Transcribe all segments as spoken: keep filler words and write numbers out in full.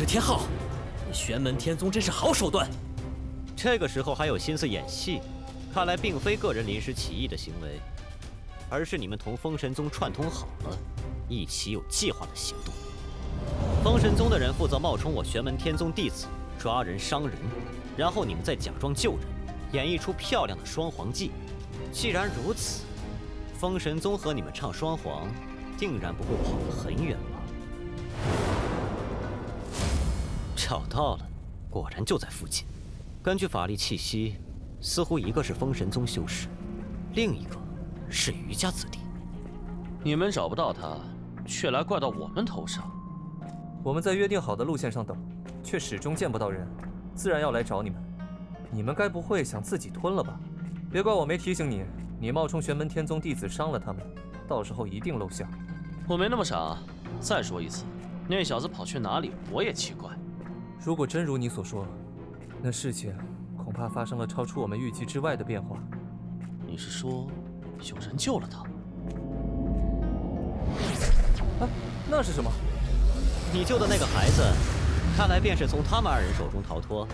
天昊，你玄门天宗真是好手段。 这个时候还有心思演戏，看来并非个人临时起意的行为，而是你们同封神宗串通好了，一起有计划的行动。封神宗的人负责冒充我玄门天宗弟子，抓人伤人，然后你们再假装救人，演绎出漂亮的双簧技。既然如此，封神宗和你们唱双簧，定然不会跑得很远吧？找到了，果然就在附近。根据法力气息，似乎一个是封神宗修士，另一个是余家子弟。 你们找不到他，却来怪到我们头上。 我们在约定好的路线上等，却始终见不到人，自然要来找你们。你们该不会想自己吞了吧？别怪我没提醒你，你冒充玄门天宗弟子伤了他们，到时候一定露馅。 我没那么傻。再说一次，那小子跑去哪里，我也奇怪。 如果真如你所说，那事情恐怕发生了超出我们预计之外的变化。 你是说，有人救了他？ 啊，那是什么？ 你救的那个孩子，看来便是从他们二人手中逃脱。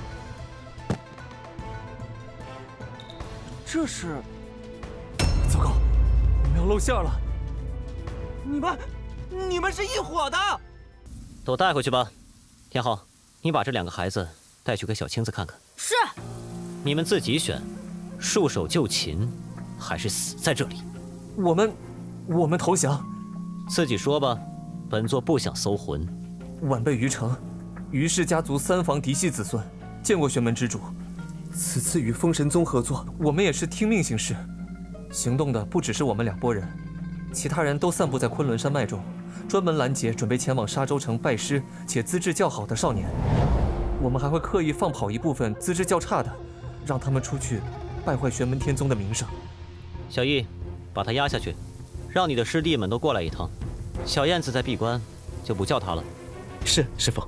这是…… 糟糕，我们要露馅了！ 你们，你们是一伙的！ 都带回去吧。天昊，你把这两个孩子带去给小青子看看。 是。 你们自己选，束手就擒，还是死在这里？ 我们，我们投降。 自己说吧，本座不想搜魂。 晚辈于成，于氏家族三房嫡系子孙，见过玄门之主。此次与封神宗合作，我们也是听命行事。行动的不只是我们两拨人，其他人都散布在昆仑山脉中，专门拦截准备前往沙洲城拜师且资质较好的少年。我们还会刻意放跑一部分资质较差的，让他们出去败坏玄门天宗的名声。 小易，把他押下去，让你的师弟们都过来一趟。小燕子在闭关，就不叫他了。 是，师父。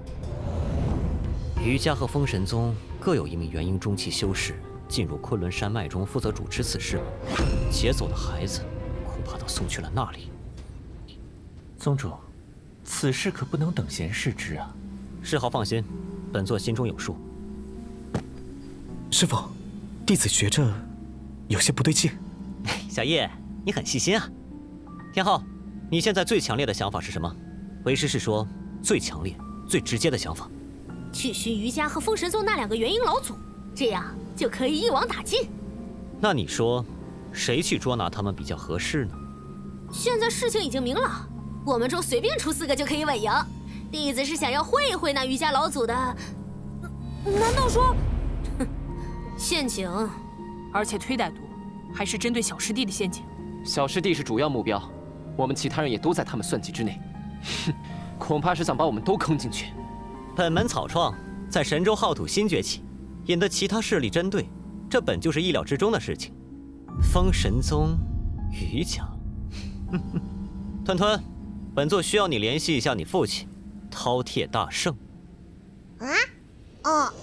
余家和封神宗各有一名元婴中期修士进入昆仑山脉中，负责主持此事。劫走的孩子，恐怕都送去了那里。 宗主，此事可不能等闲视之啊！ 世豪放心，本座心中有数。 师父，弟子觉着有些不对劲。 小叶，你很细心啊。天昊，你现在最强烈的想法是什么？为师是说最强烈、最直接的想法。 去寻余家和封神宗那两个元婴老祖，这样就可以一网打尽。 那你说，谁去捉拿他们比较合适呢？ 现在事情已经明了，我们中随便出四个就可以稳赢。弟子是想要会一会那余家老祖的，难道说，哼，陷阱？ 而且忒歹毒，还是针对小师弟的陷阱。 小师弟是主要目标，我们其他人也都在他们算计之内。哼，恐怕是想把我们都坑进去。 本门草创，在神州浩土新崛起，引得其他势力针对，这本就是意料之中的事情。封神宗，余家，吞吞，本座需要你联系一下你父亲，饕餮大圣。 啊？哦。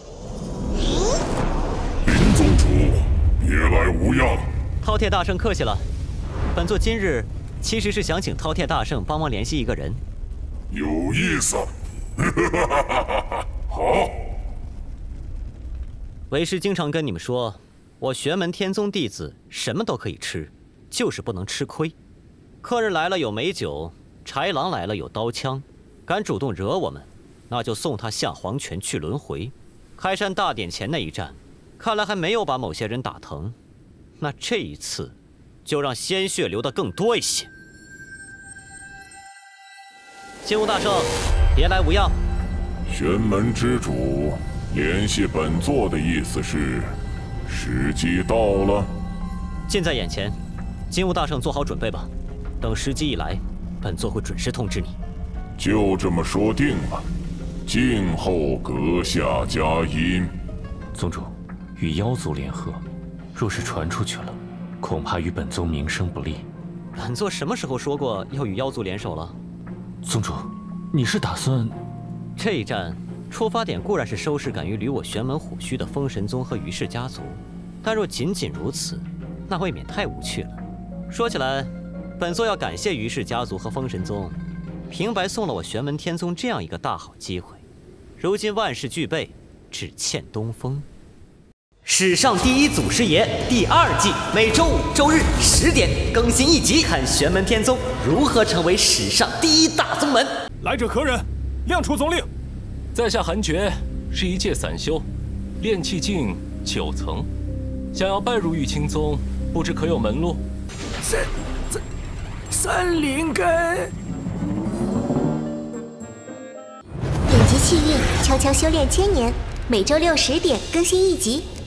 林宗主，别来无恙。 饕餮大圣客气了，本座今日其实是想请饕餮大圣帮忙联系一个人。 有意思。好。 为师经常跟你们说，我玄门天宗弟子什么都可以吃，就是不能吃亏。客人来了有美酒，豺狼来了有刀枪，敢主动惹我们，那就送他下黄泉去轮回。开山大典前那一战，看来还没有把某些人打疼，那这一次就让鲜血流得更多一些。金吾大圣，别来无恙。 玄门之主联系本座的意思是，时机到了， 近在眼前。金吾大圣做好准备吧，等时机一来，本座会准时通知你。 就这么说定了，静候阁下佳音。 宗主，与妖族联合，若是传出去了，恐怕与本宗名声不利。 本座什么时候说过要与妖族联手了？ 宗主，你是打算…… 这一战出发点固然是收拾敢于履我玄门虎须的封神宗和余氏家族，但若仅仅如此，那未免太无趣了。说起来，本座要感谢余氏家族和封神宗，平白送了我玄门天宗这样一个大好机会。 如今万事俱备，只欠东风。史上第一祖师爷第二季，每周五、周日十点更新一集，看玄门天宗如何成为史上第一大宗门。 来者何人？亮出宗令。 在下韩觉，是一介散修，炼气境九层，想要拜入玉清宗，不知可有门路？ 三三三灵根。 点击气运，悄悄修炼千年。每周六十点更新一集。